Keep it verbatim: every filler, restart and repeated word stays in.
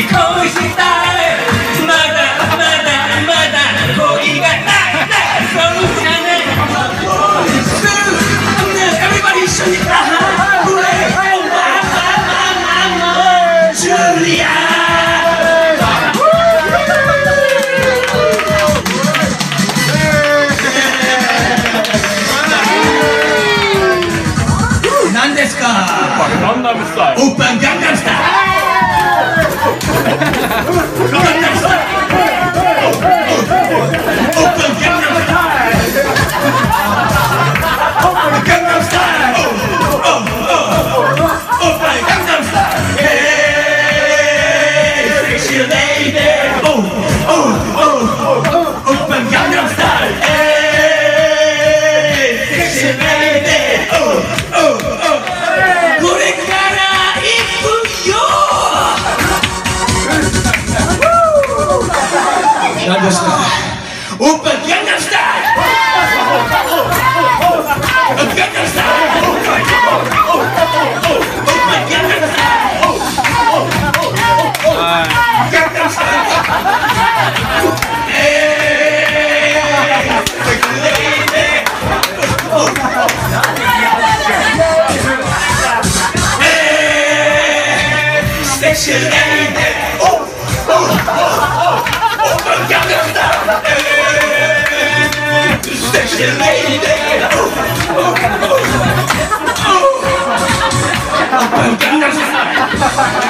恋したいまだまだまだ恋がないないそうじゃないEverybody 一緒にあはこれジュリア何ですかガンダムスタイル。 オーパンガンダムスタイルガンダムスタイルオーパンガンダムスタイルオーパンガンダムスタイルオーパンガンダムスタイルヘイセクシーレイデーオーオーパンガンダムスタイルヘイセクシーレイデーオー何ですかオーパンガンダムスタイルガンダムスタイルオーパンガンダムスタイルガンダムスタイルえーセクシーレイデーオーOpen Gangnam Style, sexy lady. Open Gangnam Style.